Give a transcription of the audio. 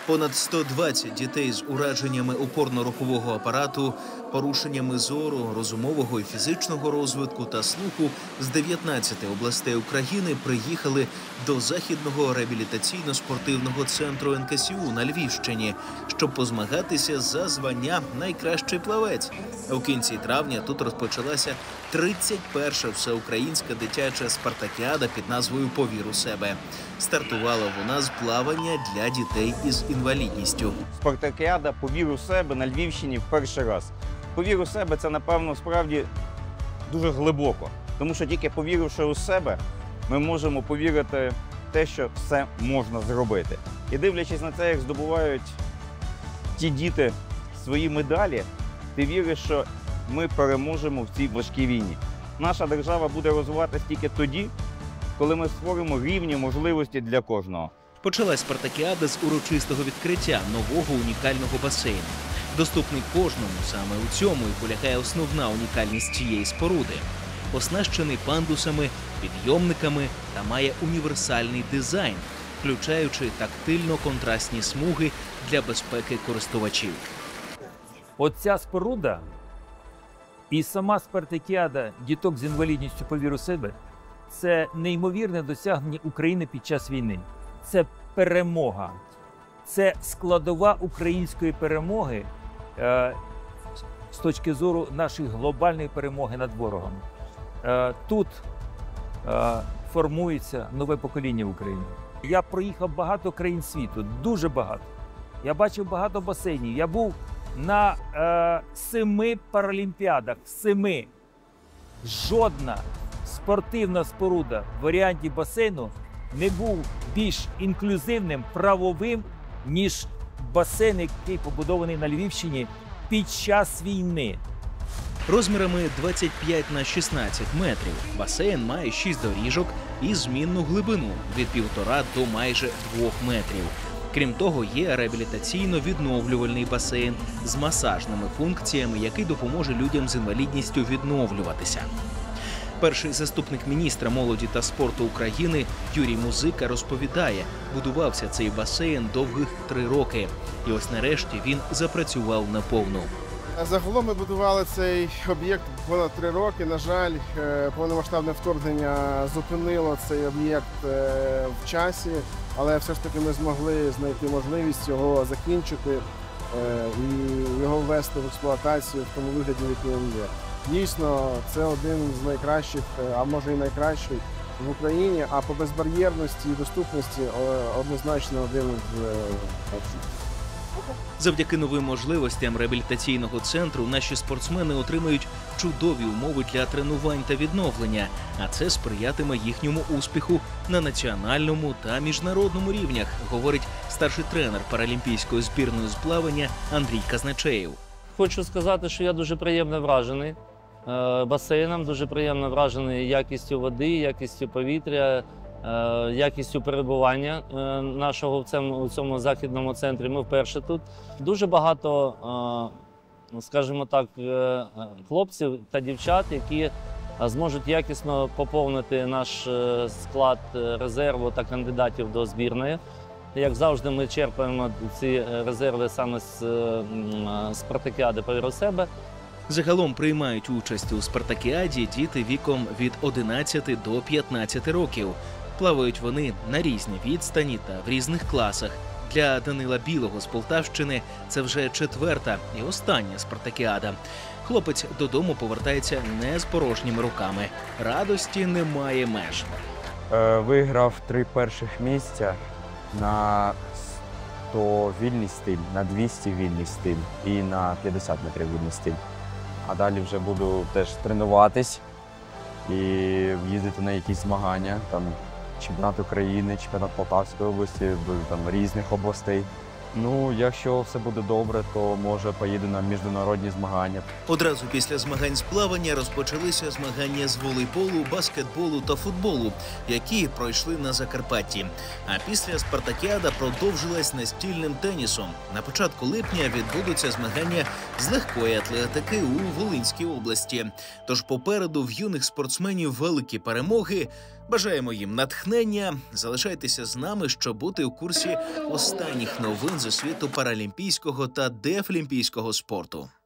Понад 120 дітей з ураженнями опорно-рухового апарату, порушеннями зору, розумового і фізичного розвитку та слуху з 19 областей України приїхали до Західного реабілітаційно-спортивного центру НКСУ на Львівщині, щоб позмагатися за звання «Найкращий плавець». У кінці травня тут розпочалася 31-ша всеукраїнська дитяча спартакіада під назвою «Повір у себе». Стартувала вона з плавання для дітей із інвалідністю. Спартакіада «Повір у себе» на Львівщині в перший раз. «Повір у себе» – це, напевно, справді дуже глибоко. Тому що тільки повіривши у себе, ми можемо повірити в те, що все можна зробити. І дивлячись на це, як здобувають ті діти свої медалі, ти віриш, що ми переможемо в цій важкій війні. Наша держава буде розвиватися тільки тоді, коли ми створимо рівні можливості для кожного. Почалась спартакіада з урочистого відкриття нового унікального басейну. Доступний кожному, саме у цьому і полягає основна унікальність цієї споруди. Оснащений пандусами, підйомниками та має універсальний дизайн, включаючи тактильно-контрастні смуги для безпеки користувачів. Оця споруда і сама спартакіада діток з інвалідністю «Повір у себе» – це неймовірне досягнення України під час війни. Це перемога. Це складова української перемоги з точки зору нашої глобальної перемоги над ворогом. Тут формується нове покоління в Україні. Я проїхав багато країн світу, дуже багато. Я бачив багато басейнів. Я був на 7 паралімпіадах, 7. Жодна спортивна споруда в варіанті басейну не був більш інклюзивним, правовим, ніж басейн, який побудований на Львівщині під час війни. Розмірами 25 на 16 метрів басейн має 6 доріжок і змінну глибину від 1,5 до майже 2 метрів. Крім того, є реабілітаційно-відновлювальний басейн з масажними функціями, який допоможе людям з інвалідністю відновлюватися. Перший заступник міністра молоді та спорту України Юрій Музика розповідає, будувався цей басейн довгих 3 роки. І ось нарешті він запрацював наповну. Загалом ми будували цей об'єкт понад 3 роки. На жаль, повномасштабне вторгнення зупинило цей об'єкт в часі, але все ж таки ми змогли знайти можливість його закінчити і його ввести в експлуатацію в тому вигляді, в який він є. Дійсно, це один з найкращих, а може і найкращий в Україні, а по безбар'єрності і доступності однозначно один з перших. Завдяки новим можливостям реабілітаційного центру наші спортсмени отримають чудові умови для тренувань та відновлення, а це сприятиме їхньому успіху на національному та міжнародному рівнях, говорить старший тренер паралімпійської збірної з плавання Андрій Казначеєв. Хочу сказати, що я дуже приємно вражений басейном, дуже приємно вражений якістю води, якістю повітря, якістю перебування нашого в цьому західному центрі. Ми вперше тут. Дуже багато, скажімо так, хлопців та дівчат, які зможуть якісно поповнити наш склад резерву та кандидатів до збірної. Як завжди, ми черпаємо ці резерви саме з спартакіади «Повір у себе». Загалом приймають участь у спартакіаді діти віком від 11 до 15 років. Плавають вони на різні відстані та в різних класах. Для Данила Білого з Полтавщини це вже 4-та і остання спартакіада. Хлопець додому повертається не з порожніми руками. Радості немає меж. Виграв 3 перших місця на 100 вільний стиль, на 200 вільний стиль і на 50 метрів вільний стиль. А далі вже буду теж тренуватись і їздити на якісь змагання, там чемпіонат України, чемпіонат Полтавської області, там різних областей. Ну, якщо все буде добре, то, може, поїду на міжнародні змагання. Одразу після змагань з плавання розпочалися змагання з волейболу, баскетболу та футболу, які пройшли на Закарпатті. А після спартакіада продовжилась настільним тенісом. На початку липня відбудуться змагання з легкої атлетики у Волинській області. Тож попереду в юних спортсменів великі перемоги Бажаємо їм натхнення. Залишайтеся з нами, щоб бути у курсі останніх новин зі світу паралімпійського та дефлімпійського спорту.